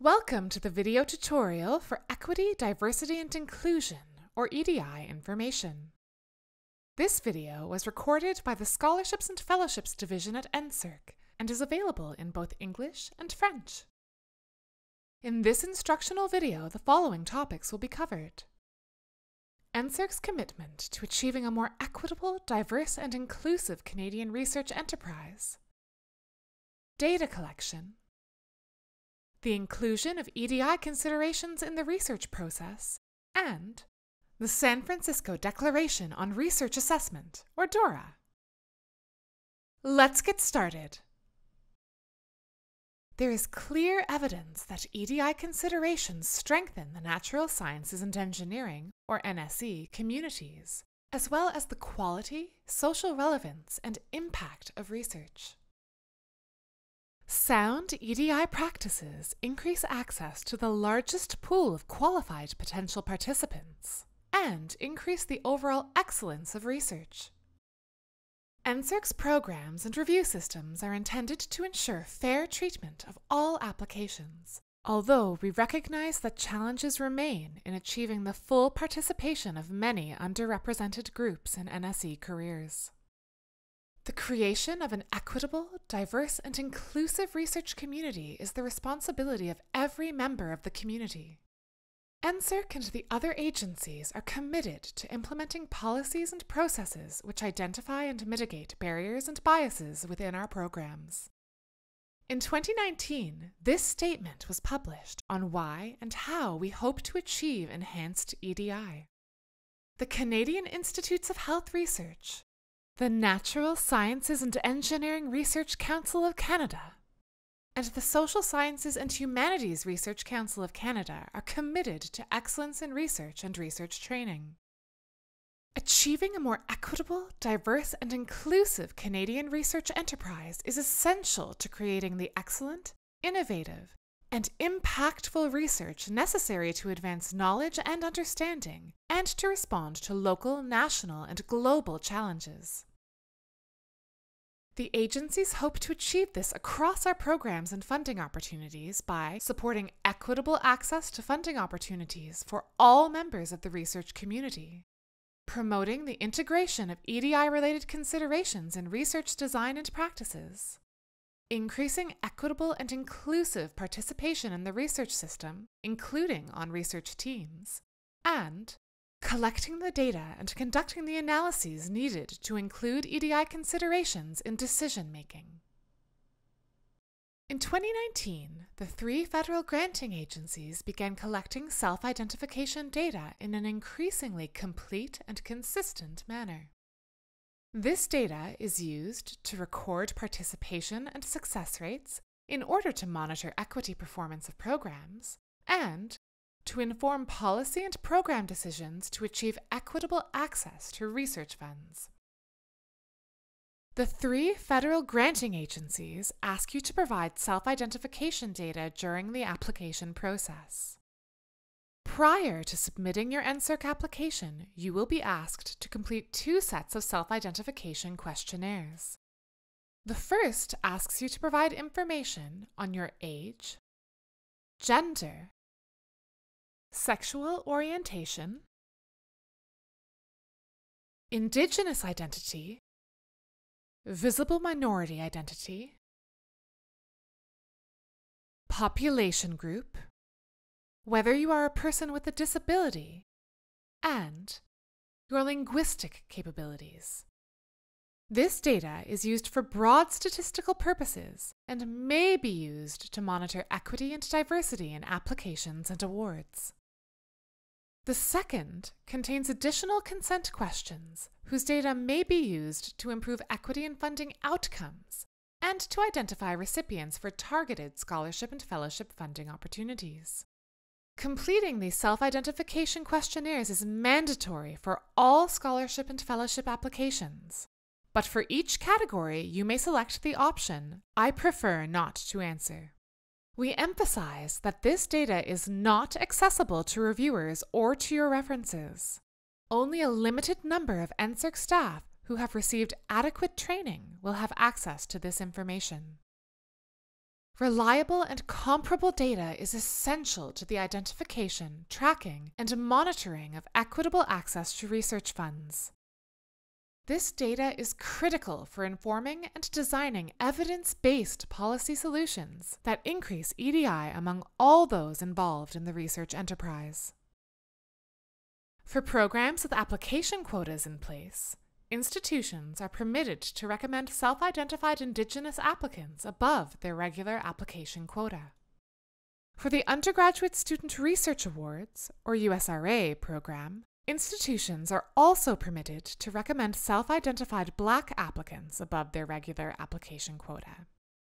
Welcome to the video tutorial for Equity, Diversity, and Inclusion, or EDI information. This video was recorded by the Scholarships and Fellowships Division at NSERC and is available in both English and French. In this instructional video, the following topics will be covered. NSERC's commitment to achieving a more equitable, diverse, and inclusive Canadian research enterprise. Data collection. The inclusion of EDI considerations in the research process, and the San Francisco Declaration on Research Assessment, or DORA. Let's get started. There is clear evidence that EDI considerations strengthen the natural sciences and engineering, or NSE, communities, as well as the quality, social relevance, and impact of research. Sound EDI practices increase access to the largest pool of qualified potential participants and increase the overall excellence of research. NSERC's programs and review systems are intended to ensure fair treatment of all applications, although we recognize that challenges remain in achieving the full participation of many underrepresented groups in NSE careers. The creation of an equitable, diverse, and inclusive research community is the responsibility of every member of the community. NSERC and the other agencies are committed to implementing policies and processes which identify and mitigate barriers and biases within our programs. In 2019, this statement was published on why and how we hope to achieve enhanced EDI. The Canadian Institutes of Health Research, the Natural Sciences and Engineering Research Council of Canada, and the Social Sciences and Humanities Research Council of Canada are committed to excellence in research and research training. Achieving a more equitable, diverse, and inclusive Canadian research enterprise is essential to creating the excellent, innovative, and impactful research necessary to advance knowledge and understanding and to respond to local, national, and global challenges. The agencies hope to achieve this across our programs and funding opportunities by supporting equitable access to funding opportunities for all members of the research community, promoting the integration of EDI-related considerations in research design and practices, increasing equitable and inclusive participation in the research system, including on research teams, and collecting the data and conducting the analyses needed to include EDI considerations in decision-making. In 2019, the 3 federal granting agencies began collecting self-identification data in an increasingly complete and consistent manner. This data is used to record participation and success rates in order to monitor equity performance of programs and to inform policy and program decisions to achieve equitable access to research funds. The 3 federal granting agencies ask you to provide self-identification data during the application process. Prior to submitting your NSERC application, you will be asked to complete 2 sets of self-identification questionnaires. The first asks you to provide information on your age, gender, sexual orientation, Indigenous identity, visible minority identity, population group, whether you are a person with a disability, and your linguistic capabilities. This data is used for broad statistical purposes and may be used to monitor equity and diversity in applications and awards. The second contains additional consent questions whose data may be used to improve equity and funding outcomes and to identify recipients for targeted scholarship and fellowship funding opportunities. Completing these self-identification questionnaires is mandatory for all scholarship and fellowship applications, but for each category you may select the option, "I prefer not to answer." We emphasize that this data is not accessible to reviewers or to your references. Only a limited number of NSERC staff who have received adequate training will have access to this information. Reliable and comparable data is essential to the identification, tracking, and monitoring of equitable access to research funds. This data is critical for informing and designing evidence-based policy solutions that increase EDI among all those involved in the research enterprise. For programs with application quotas in place, institutions are permitted to recommend self-identified Indigenous applicants above their regular application quota. For the Undergraduate Student Research Awards, or USRA program, institutions are also permitted to recommend self-identified Black applicants above their regular application quota.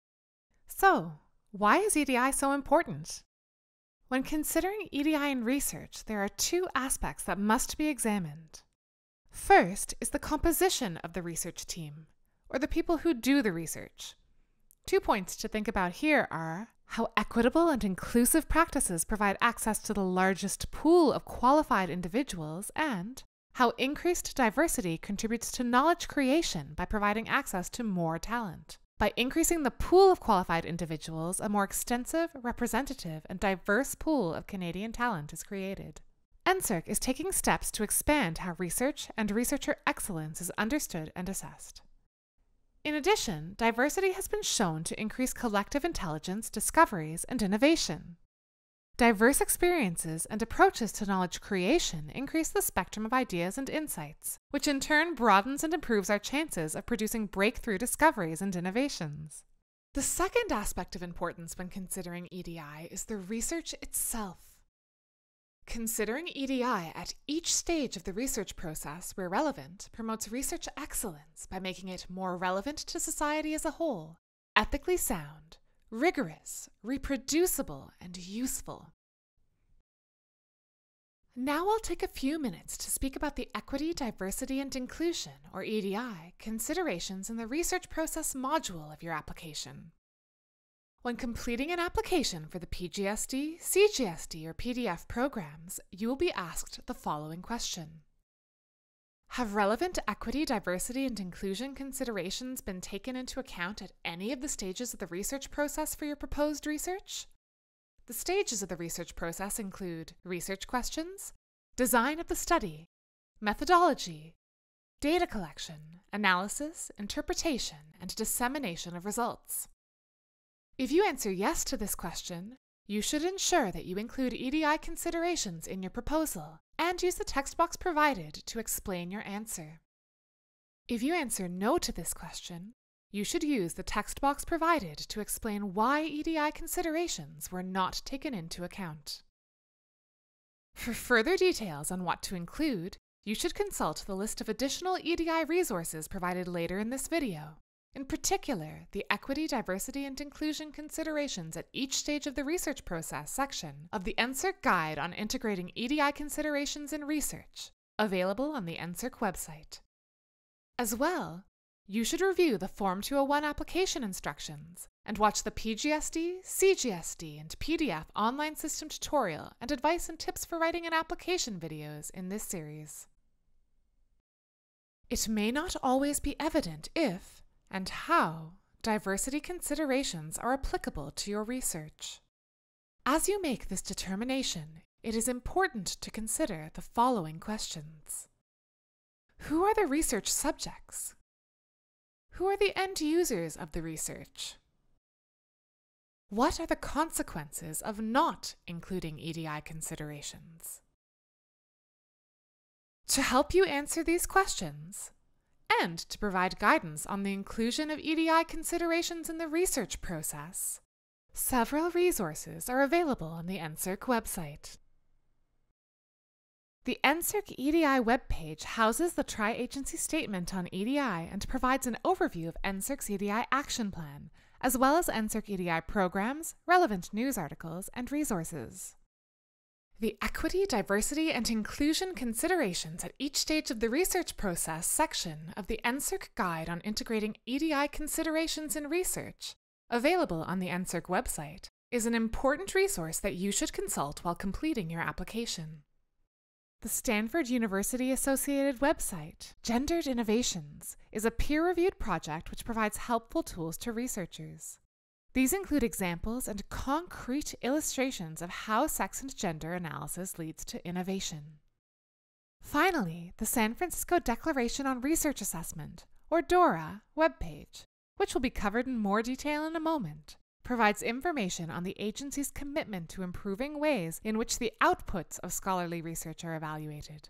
So, why is EDI so important? When considering EDI in research, there are two aspects that must be examined. First is the composition of the research team, or the people who do the research. 2 points to think about here are how equitable and inclusive practices provide access to the largest pool of qualified individuals, and how increased diversity contributes to knowledge creation by providing access to more talent. By increasing the pool of qualified individuals, a more extensive, representative, and diverse pool of Canadian talent is created. NSERC is taking steps to expand how research and researcher excellence is understood and assessed. In addition, diversity has been shown to increase collective intelligence, discoveries, and innovation. Diverse experiences and approaches to knowledge creation increase the spectrum of ideas and insights, which in turn broadens and improves our chances of producing breakthrough discoveries and innovations. The second aspect of importance when considering EDI is the research itself. Considering EDI at each stage of the research process where relevant promotes research excellence by making it more relevant to society as a whole, ethically sound, rigorous, reproducible, and useful. Now I'll take a few minutes to speak about the Equity, Diversity, and Inclusion, or EDI, considerations in the research process module of your application. When completing an application for the PGSD, CGSD, or PDF programs, you will be asked the following question. Have relevant equity, diversity, and inclusion considerations been taken into account at any of the stages of the research process for your proposed research? The stages of the research process include research questions, design of the study, methodology, data collection, analysis, interpretation, and dissemination of results. If you answer yes to this question, you should ensure that you include EDI considerations in your proposal and use the text box provided to explain your answer. If you answer no to this question, you should use the text box provided to explain why EDI considerations were not taken into account. For further details on what to include, you should consult the list of additional EDI resources provided later in this video. In particular, the Equity, Diversity, and Inclusion Considerations at each stage of the research process section of the NSERC Guide on Integrating EDI Considerations in Research, available on the NSERC website. As well, you should review the Form 201 application instructions and watch the PGSD, CGSD, and PDF online system tutorial and advice and tips for writing an application videos in this series. It may not always be evident if and how diversity considerations are applicable to your research. As you make this determination, it is important to consider the following questions. Who are the research subjects? Who are the end users of the research? What are the consequences of not including EDI considerations? To help you answer these questions, and to provide guidance on the inclusion of EDI considerations in the research process, several resources are available on the NSERC website. The NSERC EDI webpage houses the Tri-agency statement on EDI and provides an overview of NSERC's EDI action plan, as well as NSERC EDI programs, relevant news articles, and resources. The Equity, Diversity, and Inclusion Considerations at each stage of the research process section of the NSERC Guide on Integrating EDI Considerations in Research, available on the NSERC website, is an important resource that you should consult while completing your application. The Stanford University-associated website, Gendered Innovations, is a peer-reviewed project which provides helpful tools to researchers. These include examples and concrete illustrations of how sex and gender analysis leads to innovation. Finally, the San Francisco Declaration on Research Assessment, or DORA, webpage, which will be covered in more detail in a moment, provides information on the agency's commitment to improving ways in which the outputs of scholarly research are evaluated.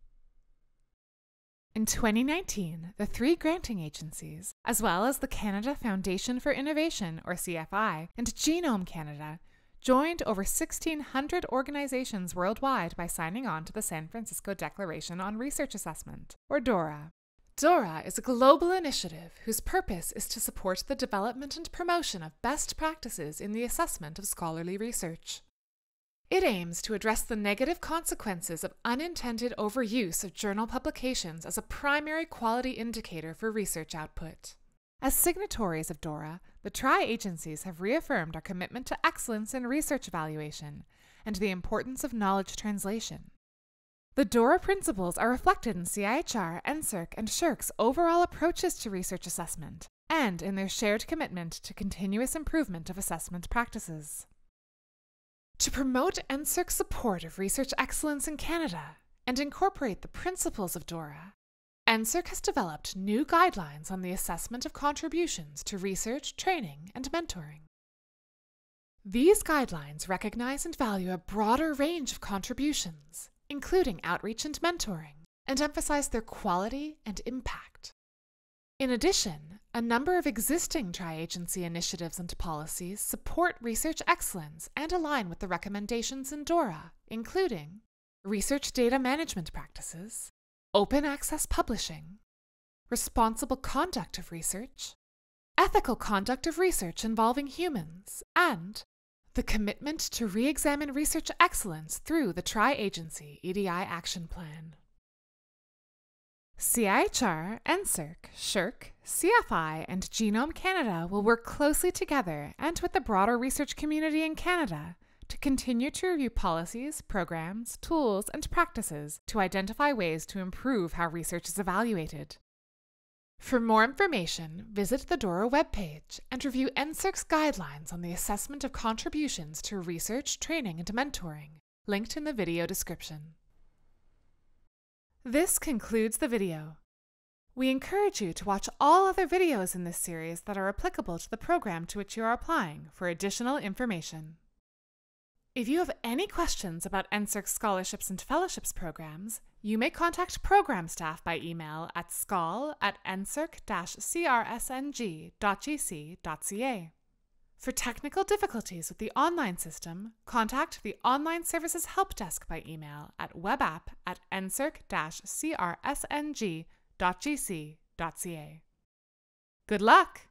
In 2019, the 3 granting agencies, as well as the Canada Foundation for Innovation, or CFI, and Genome Canada, joined over 1,600 organizations worldwide by signing on to the San Francisco Declaration on Research Assessment, or DORA. DORA is a global initiative whose purpose is to support the development and promotion of best practices in the assessment of scholarly research. It aims to address the negative consequences of unintended overuse of journal publications as a primary quality indicator for research output. As signatories of DORA, the Tri-agencies have reaffirmed our commitment to excellence in research evaluation and the importance of knowledge translation. The DORA principles are reflected in CIHR, NSERC, and SSHRC's overall approaches to research assessment and in their shared commitment to continuous improvement of assessment practices. To promote NSERC's support of research excellence in Canada and incorporate the principles of DORA, NSERC has developed new guidelines on the assessment of contributions to research, training, and mentoring. These guidelines recognize and value a broader range of contributions, including outreach and mentoring, and emphasize their quality and impact. In addition, a number of existing tri-agency initiatives and policies support research excellence and align with the recommendations in DORA, including research data management practices, open access publishing, responsible conduct of research, ethical conduct of research involving humans, and the commitment to re-examine research excellence through the Tri-agency EDI Action Plan. CIHR, NSERC, SSHRC, CFI, and Genome Canada will work closely together and with the broader research community in Canada to continue to review policies, programs, tools, and practices to identify ways to improve how research is evaluated. For more information, visit the DORA webpage and review NSERC's guidelines on the assessment of contributions to research, training, and mentoring, linked in the video description. This concludes the video. We encourage you to watch all other videos in this series that are applicable to the program to which you are applying for additional information. If you have any questions about NSERC scholarships and fellowships programs, you may contact program staff by email at scol@nsirc-crsng.gc.ca. For technical difficulties with the online system, contact the Online Services Help Desk by email at webapp@nsirc-crsng.gc.ca. Good luck!